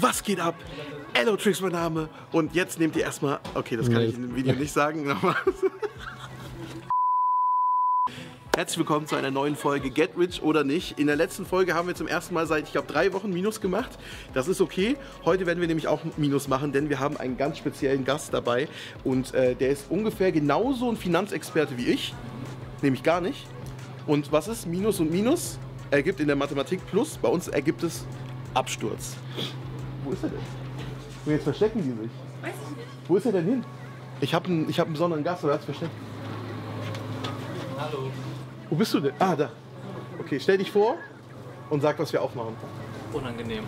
Was geht ab? Allotrix mein Name. Und jetzt nehmt ihr erstmal. Okay, das kann ich in dem Video nicht sagen. Herzlich willkommen zu einer neuen Folge Get Rich oder nicht. In der letzten Folge haben wir zum ersten Mal seit, ich glaube, 3 Wochen Minus gemacht. Das ist okay. Heute werden wir nämlich auch Minus machen, denn wir haben einen ganz speziellen Gast dabei. Und der ist ungefähr genauso ein Finanzexperte wie ich. Nämlich gar nicht. Und was ist Minus und Minus? Ergibt in der Mathematik Plus. Bei uns ergibt es Absturz. Wo ist er denn? Und jetzt verstecken die sich. Weiß ich nicht. Wo ist er denn hin? Ich hab einen besonderen Gast, oder hat's versteckt? Hallo. Wo bist du denn? Ah, da. Okay, stell dich vor und sag, was wir aufmachen. Unangenehm.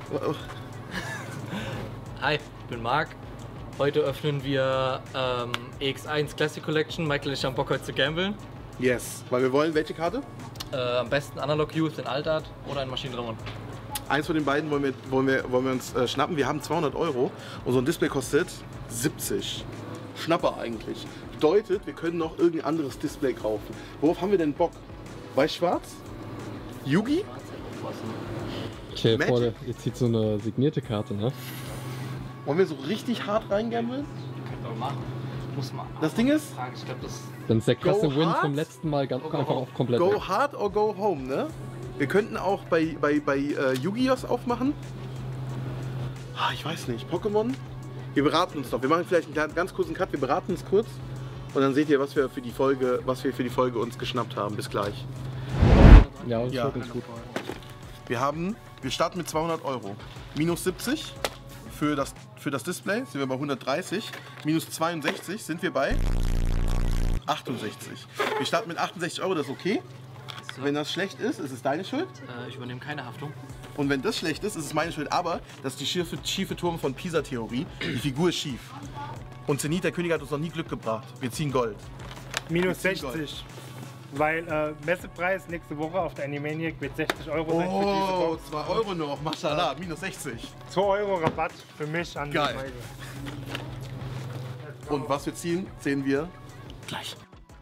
Hi, ich bin Marc. Heute öffnen wir EX1 Classic Collection. Michael, ich habe Bock heute zu gamblen. Yes, weil wir wollen, welche Karte? Am besten Analog Youth in Altart oder in Maschinenraum. Eins von den beiden wollen wir uns schnappen. Wir haben 200 €. Und so ein Display kostet 70. Schnapper eigentlich. Bedeutet, wir können noch irgendein anderes Display kaufen. Worauf haben wir denn Bock? Weiß-Schwarz? Yugi? Stell dir vor, ihr zieht so eine signierte Karte, ne? Wollen wir so richtig hart reingambeln? Könnt ihr machen. Muss man. Das Ding ist, Ich glaube, das. Dann ist der krasse Go Win hard? vom letzten Mal ganz einfach auf komplett. go hard or go home, ne? Wir könnten auch bei Yu-Gi-Oh! Aufmachen. Ah, ich weiß nicht. Pokémon? Wir beraten uns doch. Wir machen vielleicht einen ganz kurzen Cut. Wir beraten uns kurz. Und dann seht ihr, was wir für die Folge uns geschnappt haben. Bis gleich. Ja, das ist Ja. schon ganz gut. Wir starten mit 200 €. Minus 70 für das Display sind wir bei 130. Minus 62 sind wir bei 68. Wir starten mit 68 €, das ist okay. Wenn das schlecht ist, ist es deine Schuld. Ich übernehme keine Haftung. Und wenn das schlecht ist, ist es meine Schuld. Aber das ist die schiefe Turm von Pisa-Theorie. Die Figur ist schief. Und Zenit, der König, hat uns noch nie Glück gebracht. Wir ziehen Gold. Minus Wir ziehen 60. Weil Messepreis nächste Woche auf der Animaniac wird 60 € sein für diese Oh, Box. 2 € noch. Mashallah, minus 60. 2 € Rabatt für mich an Geil. die Folge. Und was wir ziehen, sehen wir gleich.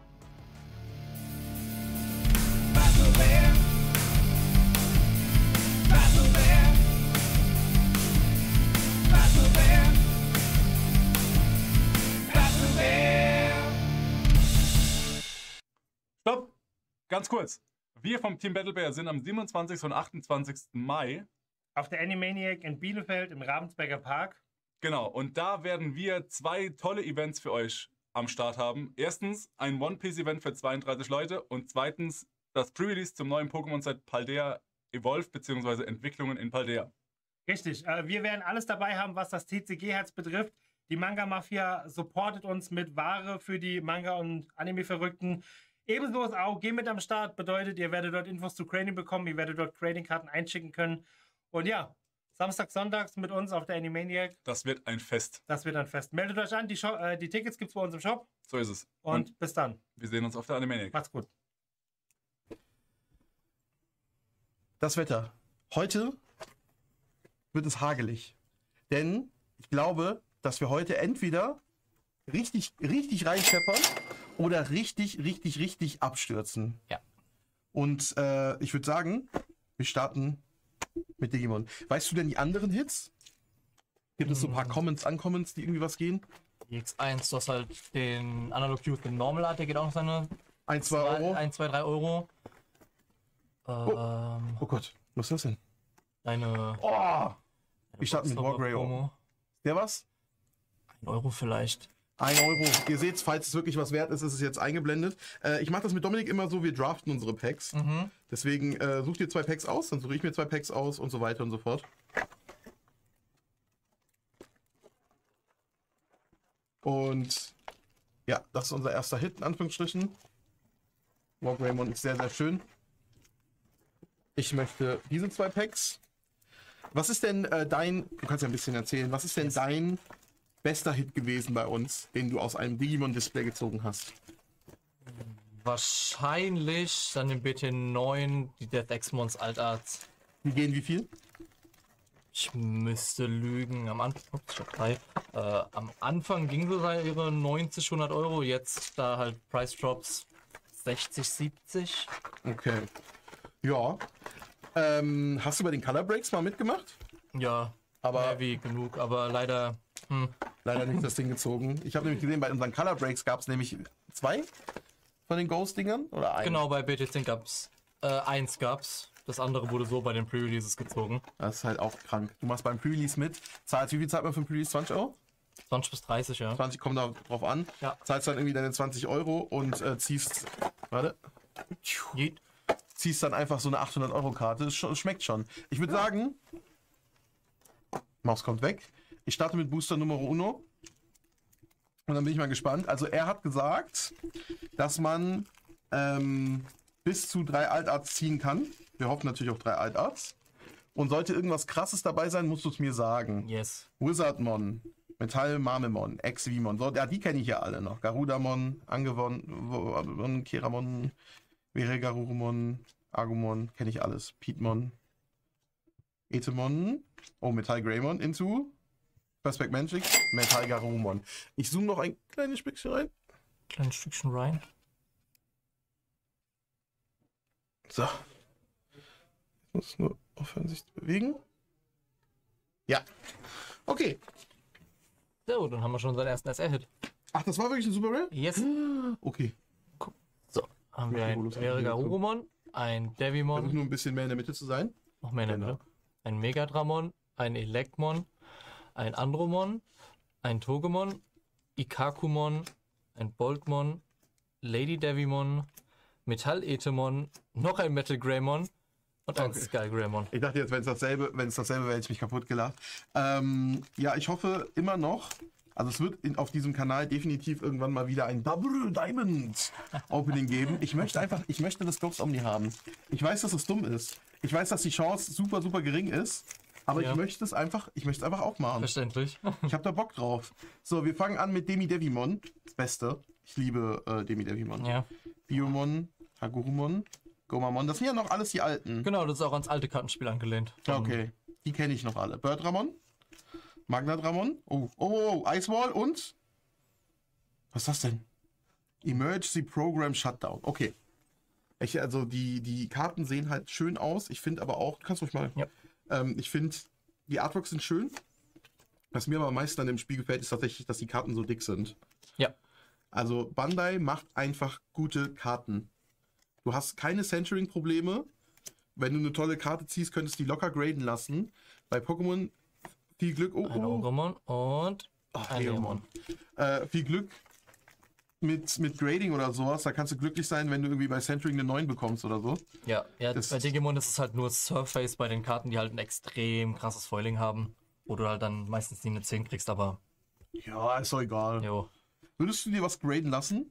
Stopp! Ganz kurz. Wir vom Team Battle Bear sind am 27. und 28. Mai. Auf der Animaniac in Bielefeld im Ravensberger Park. Genau, und da werden wir 2 tolle Events für euch am Start haben. Erstens ein One-Piece-Event für 32 Leute und zweitens das Pre-Release zum neuen Pokémon-Set Paldea Evolve bzw. Entwicklungen in Paldea. Richtig. Wir werden alles dabei haben, was das TCG-Herz betrifft. Die Manga-Mafia supportet uns mit Ware für die Manga- und Anime-Verrückten. Ebenso ist auch Geh mit am Start. Bedeutet, ihr werdet dort Infos zu Grading bekommen. Ihr werdet dort Grading-Karten einschicken können. Und ja, Samstag, Sonntags mit uns auf der Animaniac. Das wird ein Fest. Das wird ein Fest. Meldet euch an. Die Tickets gibt es bei uns im Shop. So ist es. Und bis dann. Wir sehen uns auf der Animaniac. Macht's gut. Das Wetter. Heute wird es hagelig. Denn ich glaube, dass wir heute entweder richtig reinscheppern oder richtig abstürzen. Ja. Und ich würde sagen, wir starten mit Digimon. Weißt du denn die anderen Hits? Gibt es so ein paar Uncommons, die irgendwie was gehen? EX1, du hast halt den Analog Youth, den Normal Art, der geht auch noch seine 1, 2 Euro. 1, 2, 3 Euro. Oh Gott, was ist das denn? Deine. Oh! Wir starten mit Boxer Wargrey. Promo. Der was? 1 Euro vielleicht. 1 Euro. Ihr seht, falls es wirklich was wert ist, ist es jetzt eingeblendet. Ich mache das mit Dominik immer so, wir draften unsere Packs. Deswegen sucht ihr 2 Packs aus, dann suche ich mir 2 Packs aus und so weiter und so fort. Und ja, das ist unser erster Hit, in Anführungsstrichen. Wargreymon ist sehr schön. Ich möchte diese 2 Packs. Was ist denn du kannst ja ein bisschen erzählen, was ist denn dein bester Hit gewesen bei uns, den du aus einem Digimon-Display gezogen hast? Wahrscheinlich dann den BT9, die Death X-Mons Altarts. Die gehen wie viel? Ich müsste lügen. Am Anfang, am Anfang ging so ihre 90, 100 Euro. Jetzt da halt Price Drops 60, 70. Okay. Ja. Hast du bei den Color Breaks mal mitgemacht? Ja, Aber Heavy genug, aber leider. leider nicht das Ding gezogen. Ich habe nämlich gesehen, bei unseren Color Breaks gab es nämlich 2 von den Ghost-Dingern oder 1. Genau, bei BT10 gab's 1 gab's. Das andere wurde so bei den Pre-Releases gezogen. Das ist halt auch krank. Du machst beim Pre-Release mit. Wie viel zahlt man für ein Pre-Release? 20 Euro? 20 bis 30, ja. 20 kommt da drauf an. Ja. Zahlst dann irgendwie deine 20 Euro und ziehst. Warte. Yeet. Ziehst dann einfach so eine 800-Euro-Karte. Schmeckt schon. Ich würde sagen. Maus kommt weg. Ich starte mit Booster Nummer 1. Und dann bin ich mal gespannt. Also er hat gesagt, dass man bis zu 3 Altarts ziehen kann. Wir hoffen natürlich auf 3 Altarts. Und sollte irgendwas Krasses dabei sein, musst du es mir sagen. Yes. Wizardmon, Metall Marmemon, Ex-Vimon. So, ja, die kenne ich ja alle noch. Garudamon, Angewon, Keramon, Veregarurumon, Agumon, kenne ich alles. Pietmon, Etemon, oh, Metall Greymon, Into, Perspect Magic, Metall Garurumon. Ich zoome noch ein kleines Stückchen rein. Kleines Stückchen rein. So. Ich muss nur aufhören, sich zu bewegen. Ja. Okay. So, dann haben wir schon unseren ersten SR-Hit. Ach, das war wirklich ein Super Rare? Yes. Okay. So, haben wir ein Veregarurumon, ein Versuch Devimon, nur ein bisschen mehr in der Mitte zu sein. noch mehr in der Genau. Mitte, ein Megadramon, ein Electmon, ein Andromon, ein Togemon, Ikakumon, ein Boltmon, Lady Devimon, Metall-Etemon, noch ein Metal Greymon und ein Okay. Sky Greymon. Ich dachte jetzt, wenn es dasselbe wäre, hätte ich mich kaputt gelacht. Ja, ich hoffe immer noch, also es wird auf diesem Kanal definitiv irgendwann mal wieder ein Double Diamond Opening geben. Ich möchte das Ghost Omni haben. Ich weiß, dass es dumm ist. Ich weiß, dass die Chance super, super gering ist. Aber Ja. ich möchte es einfach auch machen. Verständlich. Ich habe da Bock drauf. So, wir fangen an mit Demi Devimon. Das Beste. Ich liebe Demi Devimon. Ja, Biomon, Hagurumon, Gomamon. Das sind ja noch alles die alten. genau, das ist auch ans alte Kartenspiel angelehnt. Ja, okay. Die kenne ich noch alle. Birdramon, Magnadramon, Icewall und. Was ist das denn? Emergency Program Shutdown. Okay. Also die Karten sehen halt schön aus. Ich finde aber auch, du kannst ruhig mal. Ja. Ich finde, die Artworks sind schön. Was mir aber am meisten an dem Spiel gefällt, ist tatsächlich, dass die Karten so dick sind. Ja, Also Bandai macht einfach gute Karten. Du hast keine Centering-Probleme. Wenn du eine tolle Karte ziehst, könntest du die locker graden lassen. Bei Pokémon viel Glück. ein Ogremon und ein Leomon. Leomon. Viel Glück mit Grading oder sowas. Da kannst du glücklich sein, wenn du irgendwie bei Centering eine 9 bekommst oder so. Ja, Das- bei Digimon ist es halt nur Surface bei den Karten, die halt ein extrem krasses Foiling haben. Wo du halt dann meistens nie eine 10 kriegst, aber Ja, ist doch egal. jo. Würdest du dir was graden lassen?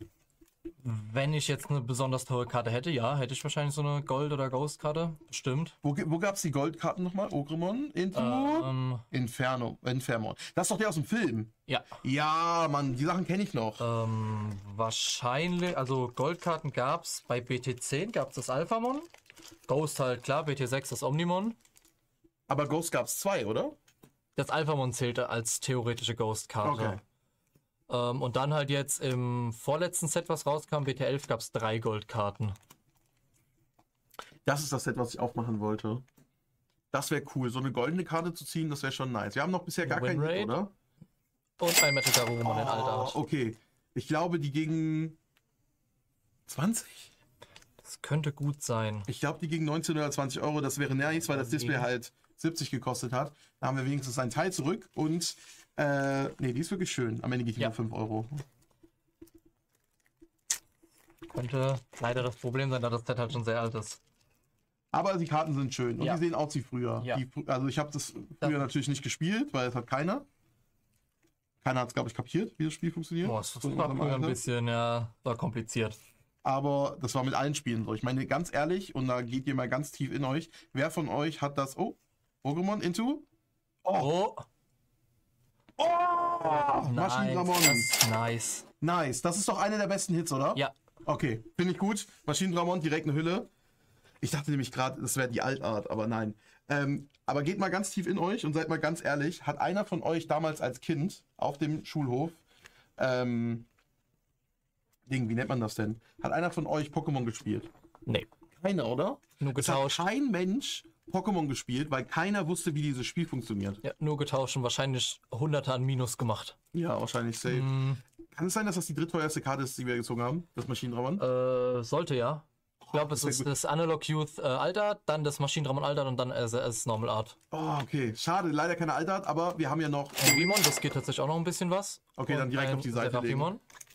Wenn ich jetzt eine besonders teure Karte hätte, ja, hätte ich wahrscheinlich so eine Gold- oder Ghost-Karte. Bestimmt. Wo gab es die Goldkarten nochmal? Ogremon? Inferno. Das ist doch der aus dem Film. Ja. Ja, Mann, die Sachen kenne ich noch. Wahrscheinlich, also Goldkarten gab's bei BT10 gab's das Alphamon. Ghost halt klar, BT6 das Omnimon. Aber Ghost gab es 2, oder? Das Alphamon zählte als theoretische Ghost-Karte. Okay. Und dann halt jetzt im vorletzten Set, was rauskam, BT11, gab's 3 Goldkarten. Das ist das Set, was ich aufmachen wollte. Das wäre cool. So eine goldene Karte zu ziehen, das wäre schon nice. Wir haben noch bisher gar keinen Hit, Winrate. oder? Und ein Metal Garurumon in Altart. Okay. Ich glaube, die gegen 20? Das könnte gut sein. Ich glaube, die gegen 19 oder 20 Euro. Das wäre nice, weil das Display halt 70 gekostet hat. Da haben wir wenigstens einen Teil zurück. Und, nee, die ist wirklich schön. Am Ende geht die Ja. nur 5 Euro. Könnte leider das Problem sein, da das Set halt schon sehr alt ist. Aber die Karten sind schön. Und Ja. die sehen aus wie früher. Ja. Also ich habe das früher natürlich nicht gespielt, weil es hat keiner. Keiner hat es, glaube ich, kapiert, wie das Spiel funktioniert. Boah, das So in war unserem früher ein Alter. bisschen, ja, war kompliziert. Aber das war mit allen Spielen so. Ich meine, ganz ehrlich, und da geht ihr mal ganz tief in euch, wer von euch hat das... Oh, Pokémon Into? Oh, nice, Maschinendramon. das ist nice. Nice. Das ist doch einer der besten Hits, oder? Ja, Okay, finde ich gut. Maschinendramon, direkt eine Hülle. Ich dachte nämlich gerade, das wäre die Altart, aber nein. Aber geht mal ganz tief in euch und seid mal ganz ehrlich. Hat einer von euch damals als Kind auf dem Schulhof, wie nennt man das denn? Hat einer von euch Pokémon gespielt? nee, Keiner, oder? nur Es hat getauscht. kein Mensch Pokémon gespielt, weil keiner wusste, wie dieses Spiel funktioniert. Ja, nur getauscht und wahrscheinlich Hunderte an Minus gemacht. Ja, wahrscheinlich safe. Kann es sein, dass das die drittteuerste Karte ist, die wir gezogen haben? Das Maschinenrammern? Sollte ja. Ich glaube, es das wär ist gut. das Analog Youth Altart, dann das Maschinenrammon Altart und dann as Normal Art. Oh, okay. Schade, leider keine Altart, aber wir haben ja noch... Ein Vimon, das geht tatsächlich auch noch ein bisschen was. Okay, dann Und direkt ein auf die Seite legen. Seraphimon.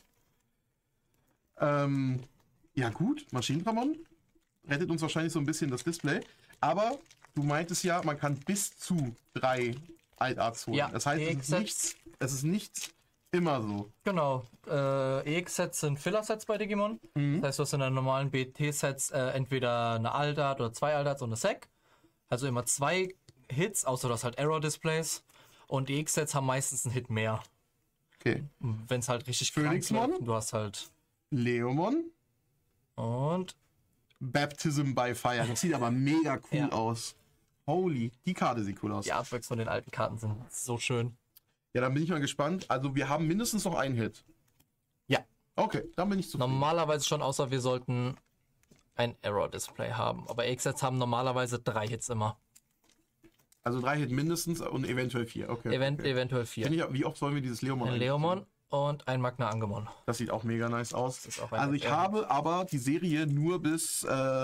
Ja gut, Maschinenrammon rettet uns wahrscheinlich so ein bisschen das Display. Aber du meintest ja, man kann bis zu 3 Altarts holen. Ja, das heißt, es ist nicht immer so. Genau. EX-Sets sind Filler-Sets bei Digimon. Das heißt, du hast in deinen normalen BT-Sets entweder eine Altart oder 2 Altarts und eine Sec. Also immer 2 Hits, außer du hast halt Error-Displays. Und EX-Sets haben meistens einen Hit mehr. Okay. Wenn es halt richtig krank Phoenixmon? läuft. Du hast halt... Leomon, Und... Baptism by Fire. Das sieht aber mega cool Ja. aus. Holy, die Karte sieht cool aus. Die Artworks von den alten Karten sind so schön. Ja, dann bin ich mal gespannt. Also wir haben mindestens noch einen Hit. Ja. Okay, dann bin ich zufrieden. Normalerweise schon, außer wir sollten ein Error-Display haben. Aber EX-Sets haben normalerweise 3 Hits immer. Also 3 Hit mindestens und eventuell 4. Okay. okay. Eventuell 4. Finde ich, wie oft sollen wir dieses Leomon Ein eigentlich Leomon sehen? und ein Magna Angemon. Das sieht auch mega nice aus. ist auch ein Also ich Error. habe aber die Serie nur bis,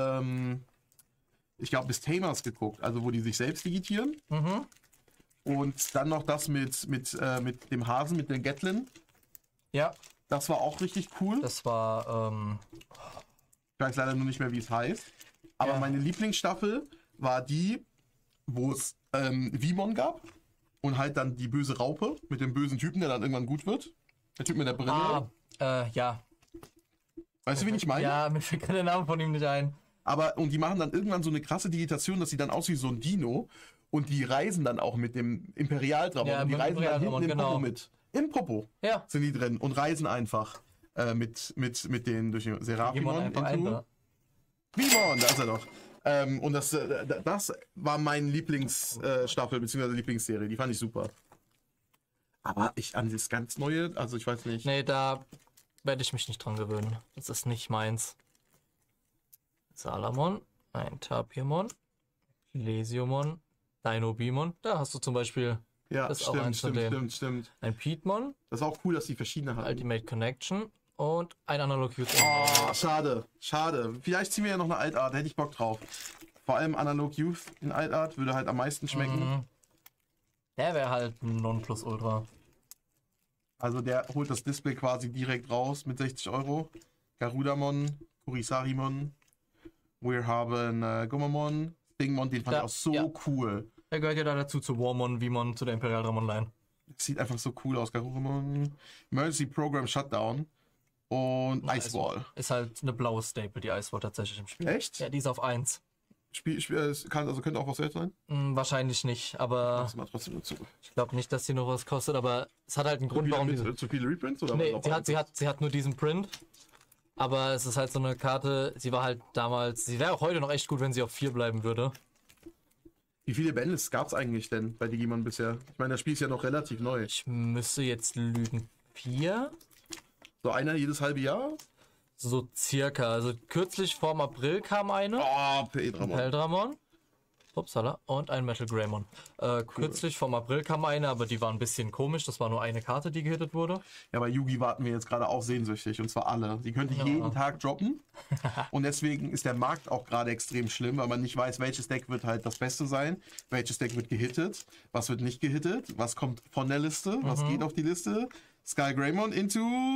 ich glaube bis Tamers geguckt. Also wo die sich selbst digitieren. Und dann noch das mit dem Hasen, mit der Gatlin. Ja, Das war auch richtig cool. das war... Ich weiß leider nur nicht mehr, wie es heißt. Aber Ja. meine Lieblingsstaffel war die, wo es Vimon gab. Und halt dann die böse Raupe mit dem bösen Typen, der dann irgendwann gut wird. Der Typ mit der Brille. ja. Weißt du, wen ich meine? Ja, mir fällt gerade der Name von ihm nicht ein. Aber, und die machen dann irgendwann so eine krasse Digitation, dass sie dann aus wie so ein Dino. Und die reisen dann auch mit dem Imperialdramon. Ja, und die mit dem reisen dann hinten Imperialdramon, im genau. Popo mit. Im Popo Ja. sind die drin und reisen einfach mit denen durch den Seraphimon einfach ein, into... Vimon, da ist er doch. Und das war mein Lieblingsstaffel, beziehungsweise Lieblingsserie. Die fand ich super. Aber an das ganz Neue, also ich weiß nicht. Nee, da werde ich mich nicht dran gewöhnen. Das ist nicht meins. Salamon, ein Tapirmon, Lesiomon, Dinobimon. Da hast du zum Beispiel Ja, das ist auch eins von denen. stimmt. ein Piedmon, Das ist auch cool, dass die verschiedene haben. Ultimate Connection und ein Analog Youth. Oh, schade. Vielleicht ziehen wir ja noch eine Altart, da hätte ich Bock drauf. Vor allem Analog Youth in Altart würde halt am meisten schmecken. Der wäre halt ein Nonplusultra. Also der holt das Display quasi direkt raus mit 60 Euro. Garudamon, Kurisarimon. Wir haben Gomamon, Stingmon, den fand Ja, ich auch so ja. cool. Der gehört ja da dazu zu Warmon, Vimon, zu der Imperialdramon Line. Sieht einfach so cool aus. Garurumon, Emergency Program Shutdown und Icewall. Ist halt eine blaue Staple, die Icewall tatsächlich im Spiel. Echt? Ja, die ist auf 1. Könnte auch was wert sein? Wahrscheinlich nicht, aber Mach's mal trotzdem dazu. ich glaube nicht, dass die noch was kostet, aber es hat halt einen Grund, warum diese... Zu viele Reprints? Oder Nee, was sie hat nur diesen Print. Aber es ist halt so eine Karte, sie war halt damals, sie wäre auch heute noch echt gut, wenn sie auf 4 bleiben würde. Wie viele Bands gab es eigentlich denn bei Digimon bisher? Ich meine, das Spiel ist ja noch relativ neu. Ich müsste jetzt lügen. 4? So einer jedes halbe Jahr? So circa. Also kürzlich vorm April kam eine. Oh, Pedramon. Peldramon. Upsala. Und ein Metal Greymon. Kürzlich vorm April kam eine, aber die war ein bisschen komisch. Das war nur eine Karte, die gehittet wurde. Ja, bei Yugi warten wir jetzt gerade auch sehnsüchtig. Und zwar alle. Die könnte jeden Tag droppen. Und deswegen ist der Markt auch gerade extrem schlimm, weil man nicht weiß, welches Deck wird halt das Beste sein. Welches Deck wird gehittet. Was wird nicht gehittet. Was kommt von der Liste. Was geht auf die Liste. Sky Greymon into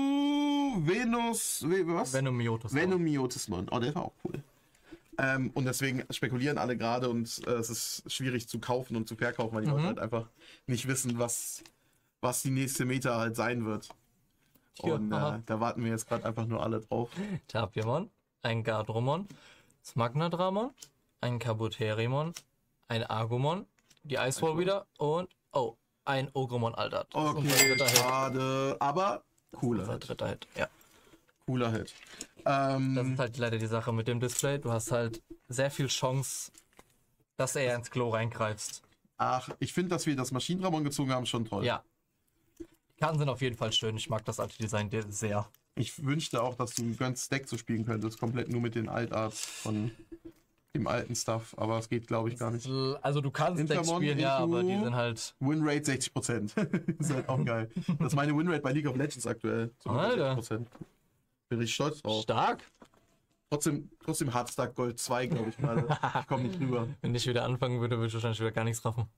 was? Venomiotus. Venomiotismon. Oh, der war auch cool. Und deswegen spekulieren alle gerade und es ist schwierig zu kaufen und zu verkaufen, weil die Leute halt einfach nicht wissen, was die nächste Meta halt sein wird. Ja, Und aha. da warten wir jetzt gerade einfach nur alle drauf. Tapirmon. Ein Gardromon. Smagnadramon. Ein Kabuterimon. Ein Agumon. Die Icewall wieder. Und, ein Ogremon Altart. Das ist unser Okay, dritter Hit. schade, aber cooler Unser Hit. dritter Hit, ja. Cooler Hit. Das ist halt leider die Sache mit dem Display. Du hast halt sehr viel Chance, dass er ins Klo reingreifst. Ach, ich finde, dass wir das Maschinenramon gezogen haben, schon toll. Ja. Die Karten sind auf jeden Fall schön. Ich mag das alte Design sehr. Ich wünschte auch, dass du ein ganzes Deck so spielen könntest, komplett nur mit den Altarts von dem alten Stuff, aber es geht, glaube ich, gar nicht. Also du kannst Decks Intermon spielen, ja, into- aber die sind halt... Winrate 60%. Ist halt auch geil. Das ist meine Winrate bei League of Legends aktuell. So Alter. 60%. Bin richtig stolz drauf. Stark. Trotzdem Hardstack Gold 2, glaube ich gerade. Ich komme nicht rüber. Wenn ich wieder anfangen würde, würde ich wahrscheinlich wieder gar nichts raffen.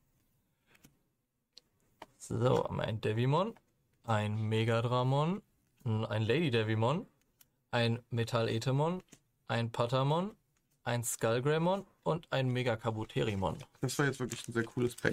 So, haben wir ein Devimon, ein Megadramon, ein Lady Devimon, ein Metall Etemon, ein Patamon, ein Skullgreymon und ein Mega Kabuterimon. Das war jetzt wirklich ein sehr cooles Pack.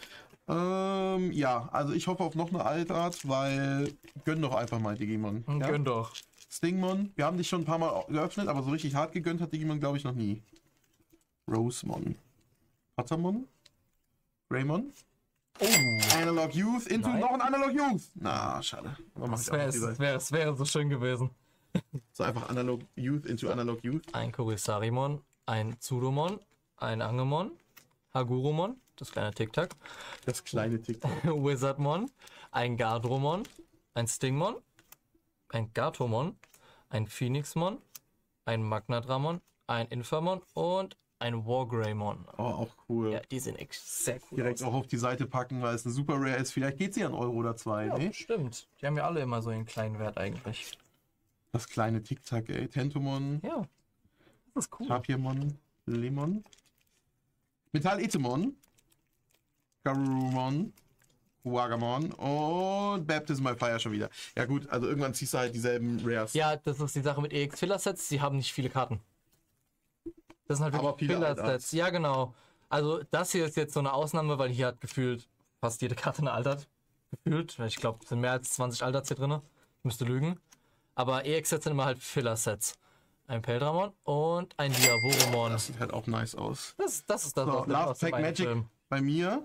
Ja, also ich hoffe auf noch eine Altart, weil gönn doch einfach mal Digimon. Ja? Gönn doch. Stingmon, wir haben dich schon ein paar Mal geöffnet, aber so richtig hart gegönnt hat Digimon, glaube ich, noch nie. Rosemon. Patamon. Greymon. Analog Youth into Nein. noch ein Analog Youth. Na, schade. Aber mach ich auch lieber. Das wäre so schön gewesen. So einfach Analog Youth into Analog Youth. Ein Kurisarimon, ein Tsudomon, ein Angemon, Hagurumon, das kleine Tic-Tac, Das kleine TikTok. Wizardmon, ein Gardromon, ein Stingmon, ein Gatomon, ein Phoenixmon, ein Magnadramon, ein Infamon und ein Wargreymon. Oh, auch cool. Ja, die sind echt sehr cool. Direkt auch auf die Seite packen, weil es eine Super Rare ist. Vielleicht geht sie an Euro oder 2, Ja, ne? stimmt. Die haben ja alle immer so einen kleinen Wert eigentlich. Das kleine Tic-Tac, ey. Tentomon, Ja, das ist cool. Tapirmon, Lemon, Metall Etemon, Garurumon, Wagamon und Baptism by Fire schon wieder. Ja gut, also irgendwann ziehst du halt dieselben Rares. Ja, das ist die Sache mit EX Filler Sets, sie haben nicht viele Karten. Das sind halt Aber wirklich viele Filler Altarts. Sets. Ja, genau. Also das hier ist jetzt so eine Ausnahme, weil hier hat gefühlt fast jede Karte eine Altart. Gefühlt. Ich glaube, es sind mehr als 20 Altarts hier drin. Ich müsste lügen. Aber EX Sets sind immer halt Filler Sets. Ein Peldramon und ein Diaboromon. Das sieht halt auch nice aus. Das ist das, So, was Last dem Pack einen Magic Film. bei mir.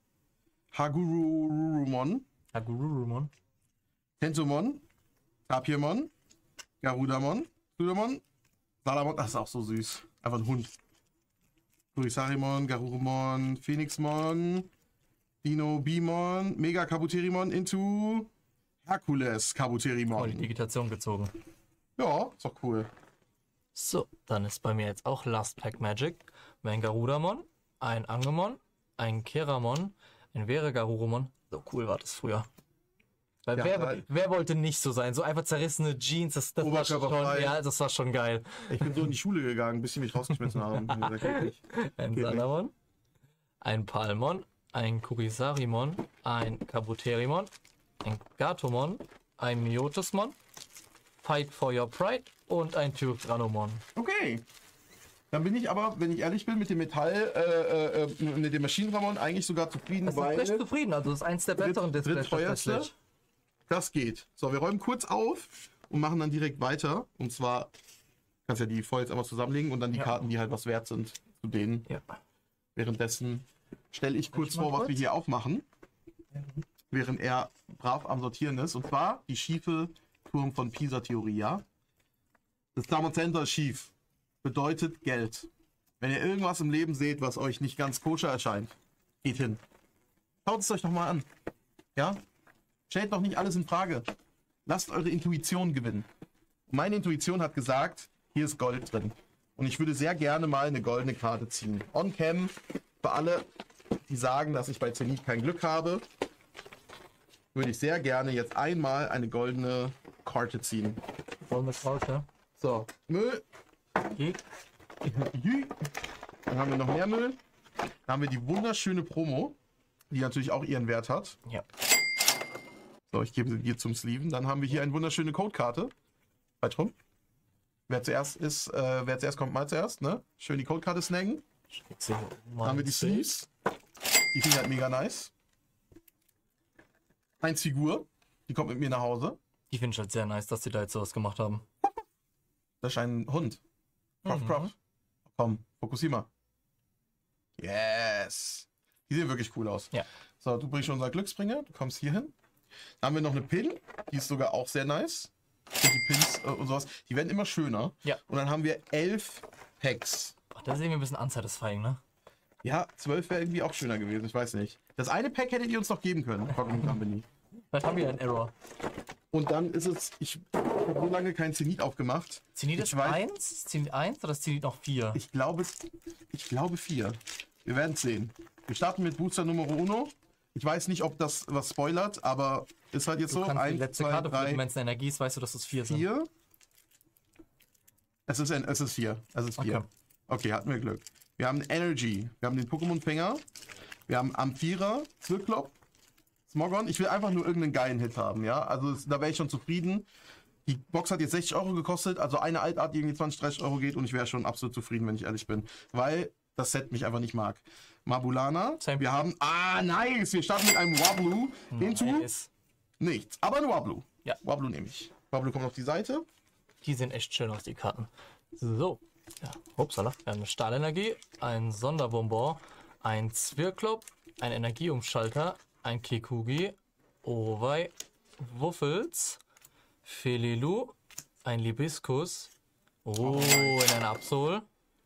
Hagurumon, Hagurumon. Tentomon, Tapirmon, Garudamon, Sudamon, Salamon. Das ist auch so süß. Einfach ein Hund. Kurisarimon, Garurumon, Phoenixmon, Dino Bimon, Mega Kabuterimon into Hercules Oh, die Kabuterimon. Digitation gezogen. Ja, ist doch cool. So, dann ist bei mir jetzt auch Last Pack Magic. Ein Garudamon, ein Angemon, ein Keramon, ein Veregarurumon. So cool war das früher. Weil Ja, wer wollte nicht so sein? So einfach zerrissene Jeans, das war schon, Oberkörperfrei. ja, das war schon geil. Ich bin so in die Schule gegangen, bis sie mich rausgeschmissen haben. Ich hab gesagt, geht nicht. Ein Geht Salamon, ein Palmon, ein Kurisarimon, ein Kabuterimon, ein Gatomon, ein Myotismon, Fight for Your Pride und ein Tyrannomon. Okay. Dann bin ich aber, wenn ich ehrlich bin, mit dem mit dem Maschinenramon eigentlich sogar zufrieden, Das ist weil recht zufrieden, also das ist eins der besseren Displays drittteuerste. tatsächlich. Das geht. So, wir räumen kurz auf und machen dann direkt weiter. Und zwar kannst ja die Foils einmal zusammenlegen und dann die Ja. Karten, die halt was wert sind, zu denen. Ja. Währenddessen stelle ich kurz Ich mal vor, was kurz? wir hier aufmachen. Während er brav am Sortieren ist. Und zwar die schiefe Turm von Pisa-Theorie, ja? Das Diamond Center ist schief. Bedeutet Geld. Wenn ihr irgendwas im Leben seht, was euch nicht ganz koscher erscheint, geht hin. Schaut es euch doch mal an. Ja? Stellt doch nicht alles in Frage. Lasst eure Intuition gewinnen. Meine Intuition hat gesagt, hier ist Gold drin. Und ich würde sehr gerne mal eine goldene Karte ziehen. On-Cam, für alle, die sagen, dass ich bei Zenit kein Glück habe, würde ich sehr gerne jetzt einmal eine goldene Karte ziehen. Voll mit Kraut, ja? So, Müll. Okay. Dann haben wir noch mehr Müll. Dann haben wir die wunderschöne Promo, die natürlich auch ihren Wert hat. Ja. So, ich gebe sie dir zum Sleeven. Dann haben wir hier eine wunderschöne Codekarte. Falsch rum. Wer zuerst kommt, mal zuerst, ne? Schön die Codekarte snacken. Dann haben wir die Sleeves. Die finde ich halt mega nice. 1 Figur. Die kommt mit mir nach Hause. Die finde ich halt sehr nice, dass sie da jetzt sowas gemacht haben. Das ist ein Hund. Prof. Komm, fokussier mal. Yes. Die sehen wirklich cool aus. Ja. So, du bringst unser Glücksbringer. Du kommst hier hin. Dann haben wir noch eine Pin. Die ist sogar auch sehr nice. Und die Pins und sowas. Die werden immer schöner. Ja. Und dann haben wir 11 Packs. Ach, das ist irgendwie ein bisschen unsatisfying, ne? Ja, 12 wäre irgendwie auch schöner gewesen. Ich weiß nicht. Das eine Pack hättet ihr uns noch geben können. Pokémon Company. Vielleicht haben wir einen Error. Und dann ist es, ich habe so lange kein Zenit aufgemacht. Zenit Ich ist weiß- 1? Zenit 1 oder ist Zenit noch 4? Ich glaube 4. Wir werden es sehen. Wir starten mit Booster Nummer 1. Ich weiß nicht, ob das was spoilert, aber ist halt jetzt Du so. kannst die 1, letzte 2, Karte für 3, die Menschen Energie, weißt du, dass es 4 sind. 4. Es ist 4. Es ist 4. Okay. Okay, hatten wir Glück. Wir haben Energy. Wir haben den Pokémon-Fänger. Wir haben Amphira, Zirklop, Smogon. Ich will einfach nur irgendeinen geilen Hit haben, ja. Also da wäre ich schon zufrieden. Die Box hat jetzt 60 Euro gekostet, also eine Altart, die irgendwie 20, 30 Euro geht und ich wäre schon absolut zufrieden, wenn ich ehrlich bin. Weil das Set mich einfach nicht mag. Mabulana. Same. Wir haben. Nice! Wir starten mit einem Wablu. Hinzu Nice. nichts. Aber ein Wablu. Ja. Wablu nehme ich. Wablu kommt auf die Seite. Die sehen echt schön aus, die Karten. So. Ja, upsala. Wir haben eine Stahlenergie, ein Sonderbonbon, ein Zwirklop, ein Energieumschalter, ein Kikugi, Owei, Wuffels, Felilu, ein Libiskus, in ein Absol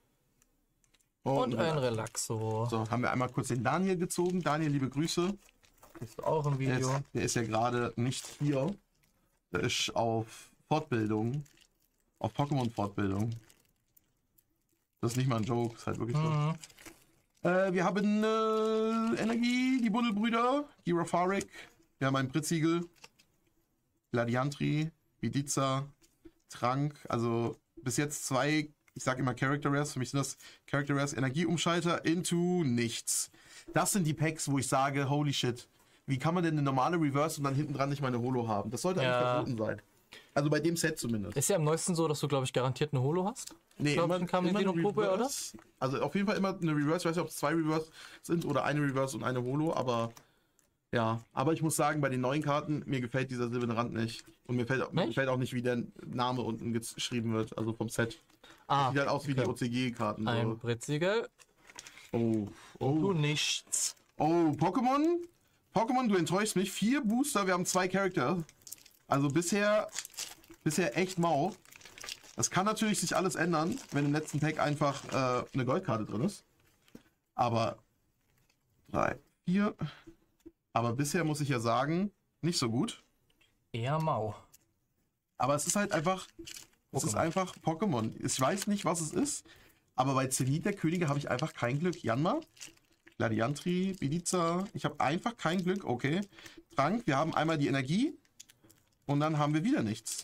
und ein Relaxo. So, haben wir einmal kurz den Daniel gezogen. Daniel, liebe Grüße. Siehst du auch im Der Video. ist ja gerade nicht hier. Der ist auf Fortbildung. Auf Pokémon-Fortbildung. Das ist nicht mal ein Joke, ist halt wirklich so. Mhm. Wir haben Energie, die Buddelbrüder, Girafarik. Wir haben einen Britzigel, Gladiantri, Vidiza, Trank. Also bis jetzt 2, ich sag immer Character Rares. Für mich sind das Character Rares. Energieumschalter into nichts. Das sind die Packs, wo ich sage, holy shit. Wie kann man denn eine normale Reverse und dann hinten dran nicht mal eine Holo haben? Das sollte eigentlich Ja. verboten sein. Also bei dem Set zumindest. Ist ja am neuesten so, dass du, glaube ich, garantiert eine Holo hast. Nee, glaub, dann kam die eine Dino Probe, oder? Reverse. Also auf jeden Fall immer eine Reverse. Ich weiß nicht, ob es 2 Reverse sind oder eine Reverse und eine Holo, aber ja. Aber ich muss sagen, bei den neuen Karten, mir gefällt dieser silberne Rand nicht. Und mir gefällt auch nicht, wie der Name unten geschrieben wird, also vom Set. Sieht halt aus wie die OCG-Karten. Ein So. Britzigel, Oh, du oh. nichts. Oh, Pokémon. Pokémon, du enttäuschst mich. 4 Booster, wir haben 2 Charakter. Also bisher echt mau. Das kann natürlich sich alles ändern, wenn im letzten Pack einfach eine Goldkarte drin ist. Aber 3, 4. Aber bisher muss ich ja sagen, nicht so gut. Eher mau. Aber es ist halt einfach, es ist Pokémon. einfach Pokémon. Ich weiß nicht, was es ist, aber bei Zenit der Könige habe ich einfach kein Glück. Janma, Gladiantri, Bidiza, ich habe einfach kein Glück. Okay, Trank, wir haben einmal die Energie und dann haben wir wieder nichts.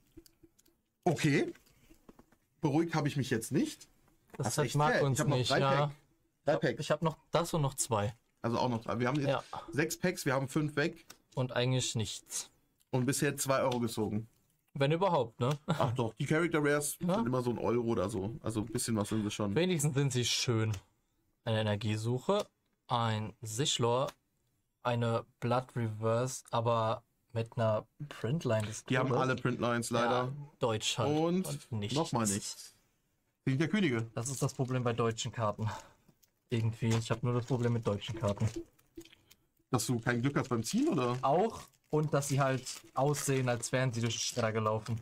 Okay, beruhigt habe ich mich jetzt nicht. Das ist Set echt mag zäh. uns Ich hab noch nicht, 3 ja. Pack. 3 Packs. Ich habe noch das und noch 2. Also auch noch 3. Wir haben jetzt Ja. 6 Packs, wir haben 5 weg Und eigentlich nichts. und bisher 2 Euro gezogen. Wenn überhaupt, ne? Ach doch, die Character Rares Ja. sind immer so ein Euro oder so. Also ein bisschen was sind sie schon. Wenigstens sind sie schön. Eine Energiesuche, ein Sichlor, eine Blood Reverse, aber mit einer Printline des Die haben Todes. alle Printlines leider. Ja, Deutsch halt. Und nichts. nochmal nichts. Sind der Könige. Das ist das Problem bei deutschen Karten. Irgendwie. Ich habe nur das Problem mit deutschen Karten. Dass du kein Glück hast beim Ziehen, oder? Auch. Und dass sie halt aussehen, als wären sie durch den Schredder gelaufen.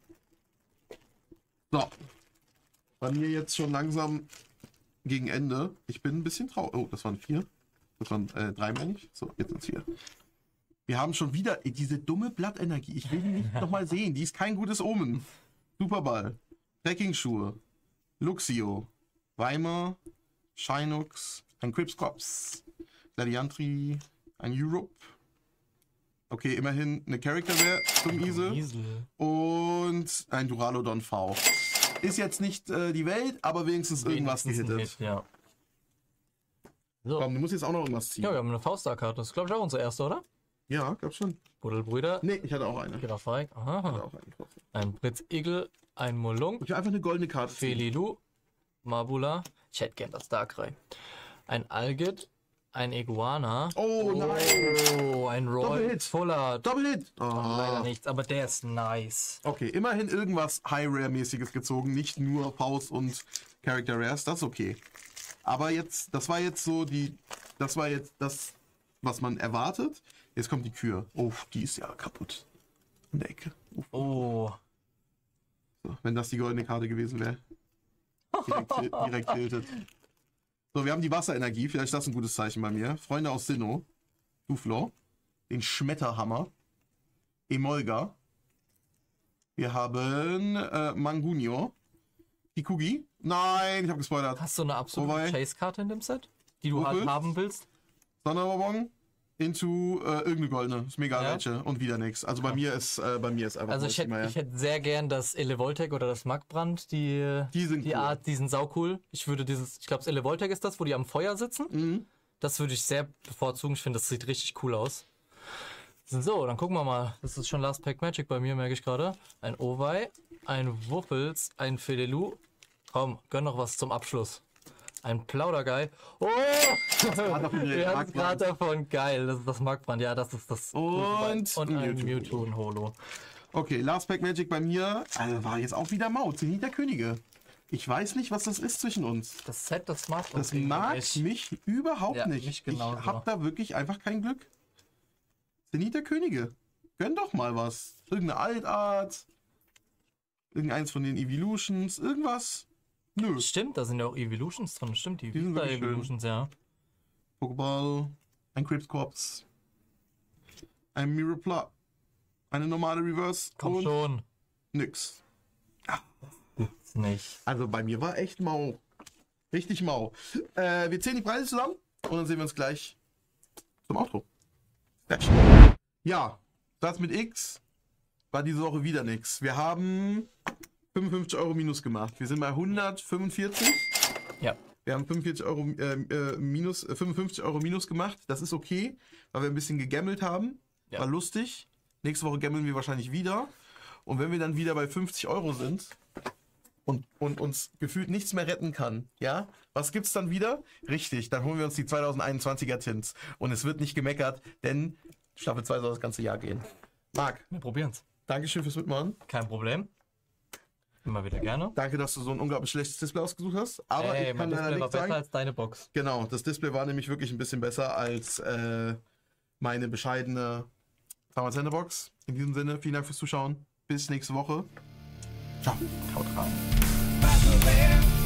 So. Bei mir jetzt schon langsam gegen Ende. Ich bin ein bisschen traurig. Oh, das waren 4. Das waren 3, meine ich. So, jetzt sind es 4. Wir haben schon wieder diese dumme Blattenergie. Ich will die nicht nochmal sehen. Die ist kein gutes Omen. Superball. Trekking-Schuhe. Luxio. Weimar. Shinux. Ein Cripscops. Gladiantri. Ein Europe. Okay, immerhin eine Character Rare zum Isel. Isel. Und ein Duraludon V. Ist jetzt nicht die Welt, aber wenigstens irgendwas Wenigstens ein gehittet. Hit, ja. So. Komm, du musst jetzt auch noch irgendwas ziehen. Ja, wir haben eine Fauststar-Karte. Das ist, glaube ich, auch unsere erste, oder? Ja, gab schon. Buddelbrüder. Nee, ich hatte auch eine. Giraffarik. Ich hatte Aha. auch eine. Ein Britzigel. Ein Molung. Ich will einfach eine goldene Karte ziehen. Felilu. Mabula. Ich hätte gern das Darkrai. Ein Algid. Ein Iguana. Oh, nein! Oh, ein Roy. Doppelhit. Fuller. Doppelhit! Leider Oh. nichts, aber der ist nice. Okay, immerhin irgendwas High-Rare-mäßiges gezogen, nicht nur Faust und Character Rares, das ist okay. Aber jetzt, das war jetzt das, was man erwartet. Jetzt kommt die Kür. Oh, die ist ja kaputt. In der Ecke. Oh. So, wenn das die goldene Karte gewesen wäre. Direkt tiltet. So, wir haben die Wasserenergie. Vielleicht ist das ein gutes Zeichen bei mir. Freunde aus Sinnoh. Duflo. Den Schmetterhammer. Emolga. Wir haben Mangunio. Hikugi. Nein, ich habe gespoilert. Hast du eine absolute Wobei- Chase-Karte in dem Set, die du halt Wofür? haben willst? Sonderbonbon. Into irgendeine goldene. Ist mir egal Ja. welche. Und wieder nix. Also bei mir ist einfach Also ich hätte sehr gern das Elevoltec oder das Magbrand, die sind cool. Art, die sind saucool. Ich glaube das Elevoltec ist das, wo die am Feuer sitzen. Mhm. Das würde ich sehr bevorzugen. Ich finde, das sieht richtig cool aus. So, dann gucken wir mal. Das ist schon Last Pack Magic bei mir, merke ich gerade. Ein Owei, ein Wuffels, ein Fedelu. Komm, gönn noch was zum Abschluss. Ein Plauderguy. Oh! Wir hatten es gerade davon. Geil, das ist das Magbrand. Ja, das ist das. Und ein Mewtwo. Mewtwo und Holo. Okay, Last Pack Magic bei mir. War jetzt auch wieder Maut. Zenit der Könige. Ich weiß nicht, was das ist zwischen uns. Das Set, das mag Das mag mich überhaupt Ja, nicht. mich genauso. Ich hab da wirklich einfach kein Glück. Zenit der Könige. Gönn doch mal was. Irgendeine Altart. Irgendeins von den Evolutions. Irgendwas. Nö. Stimmt, da sind ja auch Evolutions drin. Stimmt, die sind Vita wirklich schön. Evolutions, ja. Pokéball. Ein Crypts-Corps. Ein Mirrorpla. Eine normale Reverse. Komm und schon. nix. Ist nicht. Also bei mir war echt mau. Richtig mau. Wir zählen die Preise zusammen und dann sehen wir uns gleich zum Outro. Ja, das mit X war diese Woche wieder nix. Wir haben 55 Euro minus gemacht. Wir sind bei 145. Ja. Wir haben 45 Euro, minus, 55 Euro minus gemacht. Das ist okay, weil wir ein bisschen gegammelt haben. Ja. War lustig. Nächste Woche gammeln wir wahrscheinlich wieder. Und wenn wir dann wieder bei 50 Euro sind und uns gefühlt nichts mehr retten kann, ja, was gibt's dann wieder? Richtig, dann holen wir uns die 2021er Tints. Und es wird nicht gemeckert, denn Staffel 2 soll das ganze Jahr gehen. Marc, Wir probieren's. Dankeschön fürs Mitmachen. Kein Problem. Immer wieder gerne. Danke, dass du so ein unglaublich schlechtes Display ausgesucht hast. Aber Ey, ich mein kann leider Display war nichts besser sagen. als deine Box. Genau, das Display war nämlich wirklich ein bisschen besser als meine bescheidene Box. In diesem Sinne, vielen Dank fürs Zuschauen. Bis nächste Woche. Ciao. Haut rein. Battle